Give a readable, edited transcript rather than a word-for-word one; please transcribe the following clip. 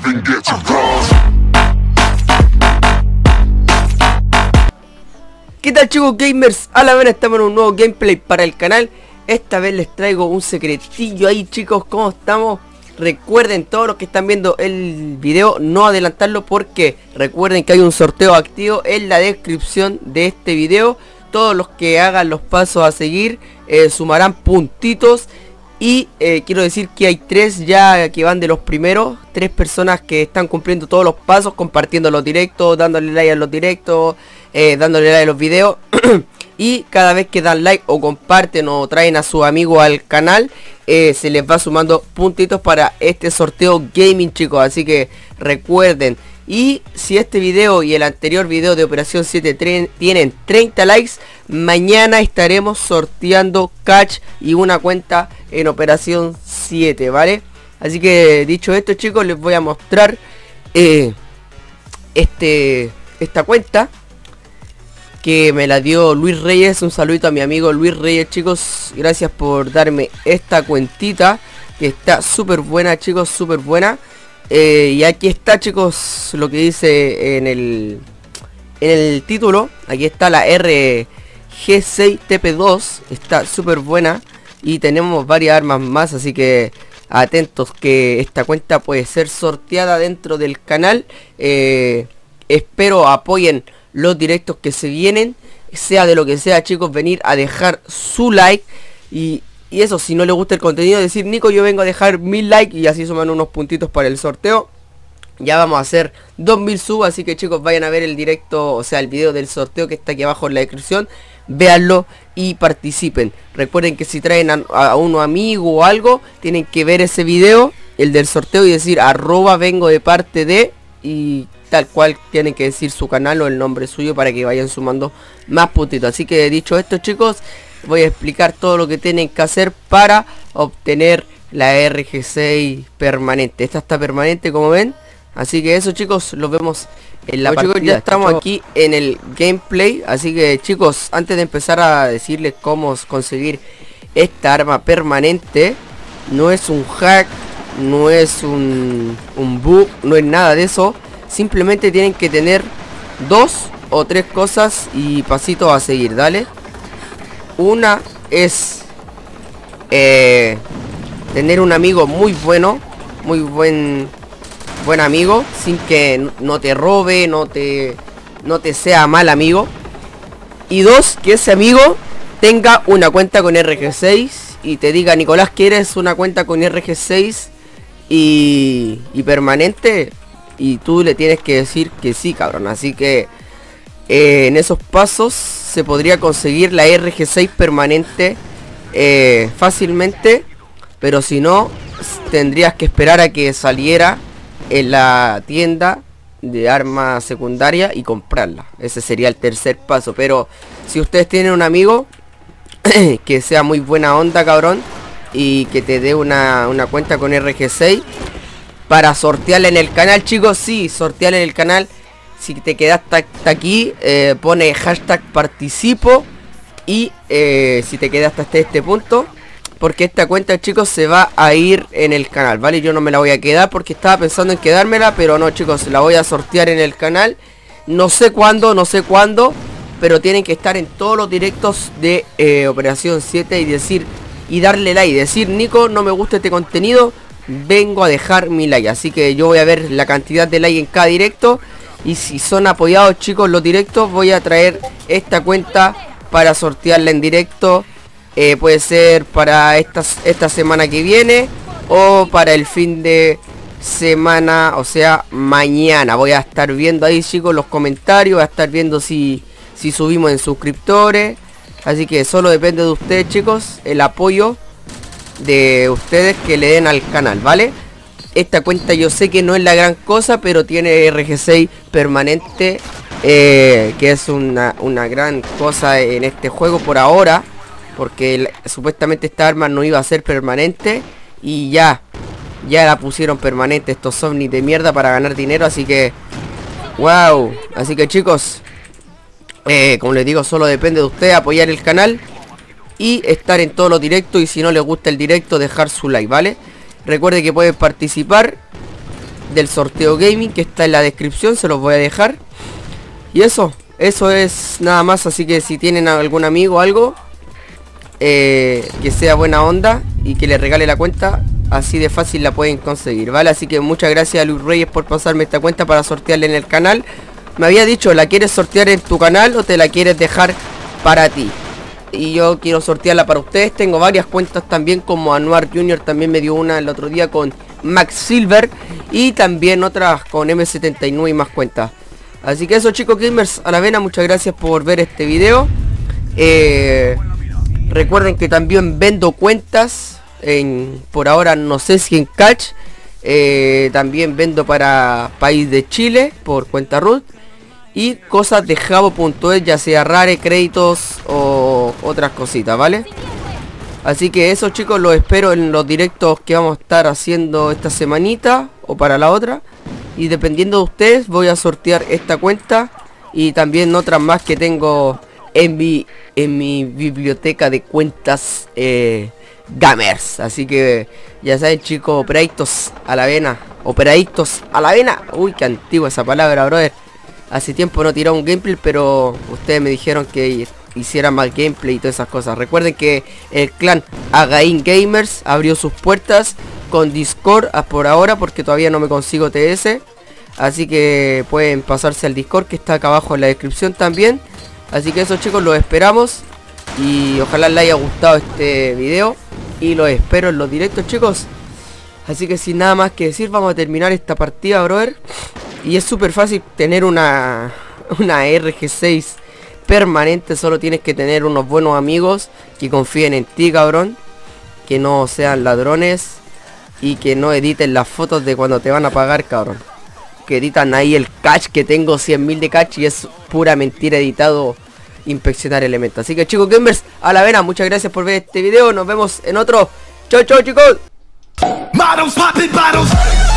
even get to cross. ¿Qué tal, chicos gamers? A la vez estamos en un nuevo gameplay para el canal. Esta vez les traigo un secretillo ahí, chicos. ¿Cómo estamos? Recuerden, todos los que están viendo el video, no adelantarlo, porque recuerden que hay un sorteo activo en la descripción de este video. Todos los que hagan los pasos a seguir sumarán puntitos. Y quiero decir que hay 3 ya que van de los primeros. 3 personas que están cumpliendo todos los pasos, compartiendo los directos, dándole like a los directos, dándole like a los videos. Y cada vez que dan like o comparten o traen a su amigo al canal, se les va sumando puntitos para este sorteo gaming, chicos. Así que recuerden. Y si este video y el anterior video de Operación 7 tienen 30 likes, mañana estaremos sorteando catch y una cuenta en Operación 7, ¿vale? Así que dicho esto, chicos, les voy a mostrar esta cuenta que me la dio Luis Reyes. Un saludito a mi amigo Luis Reyes, chicos. Gracias por darme esta cuentita, que está súper buena, chicos, súper buena. Y aquí está, chicos, lo que dice en el título. Aquí está la RG6 TP2. Está súper buena. Y tenemos varias armas más, así que atentos, que esta cuenta puede ser sorteada dentro del canal. Espero apoyen los directos que se vienen, sea de lo que sea, chicos. Venir a dejar su like. Y eso, si no les gusta el contenido, decir: Nico, yo vengo a dejar 1000 likes, y así suman unos puntitos para el sorteo. Ya vamos a hacer 2000 subs, así que, chicos, vayan a ver el directo, o sea, el video del sorteo que está aquí abajo en la descripción. Véanlo y participen. Recuerden que si traen a un amigo o algo, tienen que ver ese video, el del sorteo, y decir @vengo de parte de, y tal cual tienen que decir su canal o el nombre suyo para que vayan sumando más puntitos. Así que dicho esto, chicos, voy a explicar todo lo que tienen que hacer para obtener la RG6 permanente. Esta está permanente, como ven. Así que eso, chicos, los vemos en la partida. Chicos, ya estamos aquí en el gameplay. Así que, chicos, antes de empezar a decirles cómo conseguir esta arma permanente, no es un hack, no es un bug, no es nada de eso. Simplemente tienen que tener 2 o 3 cosas y pasitos a seguir, dale. Una es tener un amigo muy bueno, muy buen amigo, sin que no te robe, no te sea mal amigo. Y 2, que ese amigo tenga una cuenta con RG6 y te diga: Nicolás, ¿quieres una cuenta con RG6 y permanente? Y tú le tienes que decir que sí, cabrón. Así que en esos pasos se podría conseguir la RG6 permanente fácilmente. Pero si no, tendrías que esperar a que saliera en la tienda de arma secundaria y comprarla. Ese sería el tercer paso. Pero si ustedes tienen un amigo que sea muy buena onda, cabrón, y que te dé una cuenta con RG6 para sortearla en el canal, chicos, sí, sortearla en el canal. Si te quedaste hasta aquí, pone hashtag participo. Y si te quedaste hasta este punto, porque esta cuenta, chicos, se va a ir en el canal, ¿vale? Yo no me la voy a quedar porque estaba pensando en quedármela, pero no, chicos, la voy a sortear en el canal. No sé cuándo, pero tienen que estar en todos los directos de Operación 7 y darle like, decir: Nico, no me gusta este contenido, vengo a dejar mi like. Así que yo voy a ver la cantidad de like en cada directo. Y si son apoyados, chicos, los directos, voy a traer esta cuenta para sortearla en directo. Puede ser para esta semana que viene o para el fin de semana, o sea, mañana. Voy a estar viendo ahí, chicos, los comentarios. Voy a estar viendo si subimos en suscriptores. Así que solo depende de ustedes, chicos, el apoyo de ustedes que le den al canal, ¿vale? Esta cuenta yo sé que no es la gran cosa, pero tiene RG6 permanente, que es una gran cosa en este juego por ahora, porque supuestamente esta arma no iba a ser permanente y ya la pusieron permanente estos ovnis de mierda para ganar dinero. Así que wow. Así que, chicos, como les digo, solo depende de ustedes apoyar el canal y estar en todos los directos. Y si no les gusta el directo, dejar su like, ¿vale? Recuerde que pueden participar del sorteo gaming, que está en la descripción, se los voy a dejar. Y eso es nada más. Así que si tienen algún amigo o algo que sea buena onda y que le regale la cuenta, así de fácil la pueden conseguir, ¿vale? Así que muchas gracias a Luis Reyes por pasarme esta cuenta para sortearla en el canal. Me había dicho, ¿la quieres sortear en tu canal o te la quieres dejar para ti? Y yo quiero sortearla para ustedes. Tengo varias cuentas también, como Anuar Junior también me dio una el otro día con Max Silver, y también otras con M79 y más cuentas. Así que eso, chicos gamers, a la vena, muchas gracias por ver este video. Recuerden que también vendo cuentas por ahora no sé si en Catch. También vendo para país de Chile por cuenta root. Y cosas de Jabo.es, ya sea rare, créditos o otras cositas, ¿vale? Así que eso, chicos, los espero en los directos que vamos a estar haciendo esta semanita o para la otra. Y dependiendo de ustedes voy a sortear esta cuenta y también otras más que tengo en mi biblioteca de cuentas gamers. Así que ya saben, chicos, operaditos a la vena. Operaditos a la vena. Uy, qué antigua esa palabra, brother. Hace tiempo no tiraba un gameplay, pero ustedes me dijeron que hiciera más gameplay y todas esas cosas. Recuerden que el clan Again Gamers abrió sus puertas con Discord por ahora, porque todavía no me consigo TS. Así que pueden pasarse al Discord, que está acá abajo en la descripción también. Así que eso, chicos, los esperamos. Y ojalá les haya gustado este video. Y los espero en los directos, chicos. Así que sin nada más que decir, vamos a terminar esta partida, brother. Y es súper fácil tener una RG6 permanente. Solo tienes que tener unos buenos amigos que confíen en ti, cabrón. Que no sean ladrones. Y que no editen las fotos de cuando te van a pagar, cabrón. Que editan ahí el catch, que tengo 100.000 de catch y es pura mentira editado. Inspeccionar elementos. Así que, chicos gamers, a la vena, muchas gracias por ver este video. Nos vemos en otro. Chau, chau, chicos.